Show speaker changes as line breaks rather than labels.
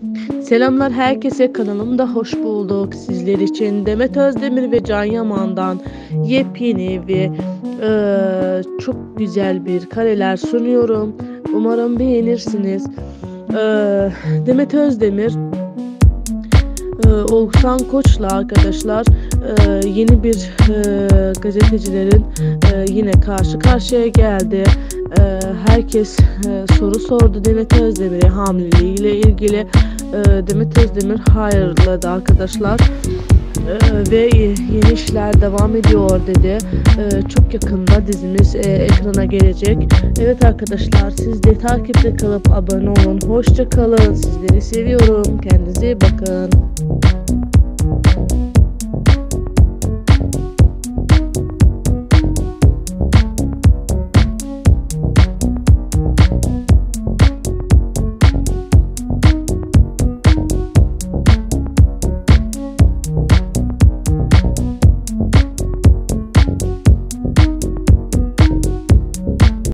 Selamlar herkese, kanalımda hoş bulduk. Sizler için Demet Özdemir ve Can Yaman'dan yepyeni ve çok güzel bir kareler sunuyorum. Umarım beğenirsiniz. Demet Özdemir Oğuzhan Koç'la arkadaşlar yeni bir gazetecilerin yine karşı karşıya geldi. Herkes soru sordu Demet Özdemir'e hamileliği ile ilgili. Demet Özdemir hayırladı arkadaşlar. Ve yeni işler devam ediyor dedi. Çok yakında dizimiz ekrana gelecek. Evet arkadaşlar, siz de takipte kalıp abone olun. Hoşça kalın. Sizleri seviyorum. Kendinize iyi bakın.